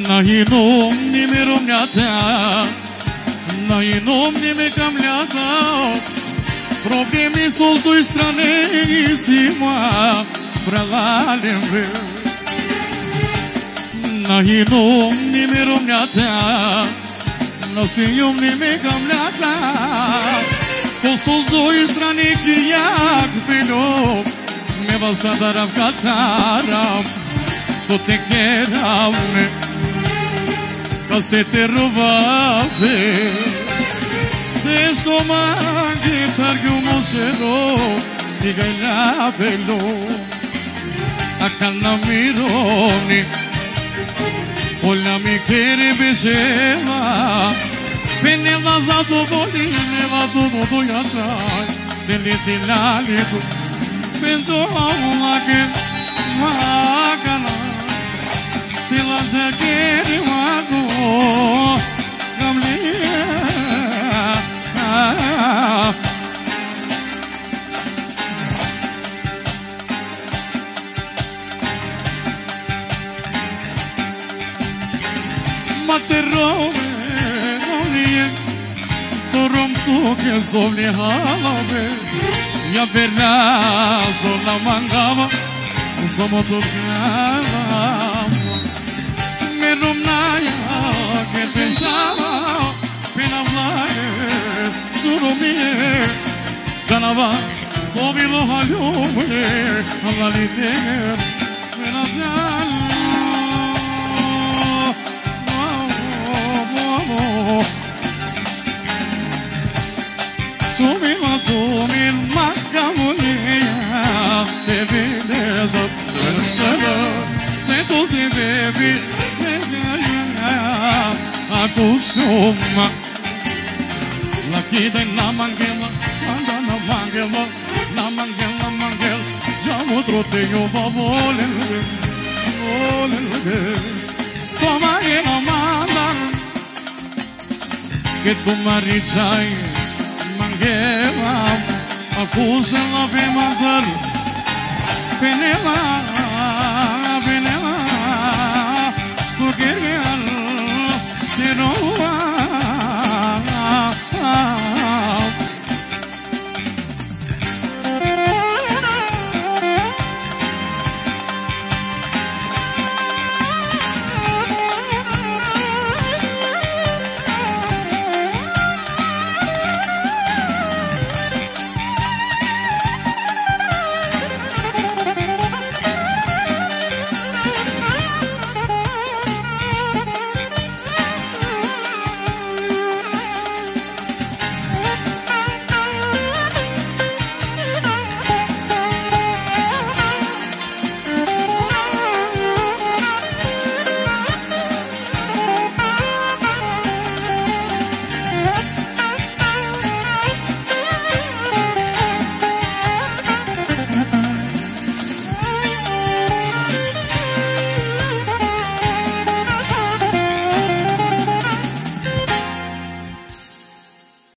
Nahi nom nime romnjata, nahi nom nime kamljata, problemi sol toj strane si ma prelalim ve. Nahi nom nime romnjata, nasi jom nime kamljata, po sol toj strane ki jak bilo, me vasta darav kataram, so te kerame. Se te robave descomandi targumo selo diga la velo acalna mironi hola mi kere beseva veneva zato boli neva todo doyata dele dilali pento que magana Tila zakeri wako kamlia Materove onie Torom tu ke zovni halave Ya verna zona mangava Samo tu kava Rumnaia che pensava per avlare solo mie Janava come lo halume alla linea per Tumi maccamonia te vedo se tu si bevi acostuma la chida na manguela anda na manguela já outro tenho babole só vai na manda que tu marichai manguela acusa la be manzar penela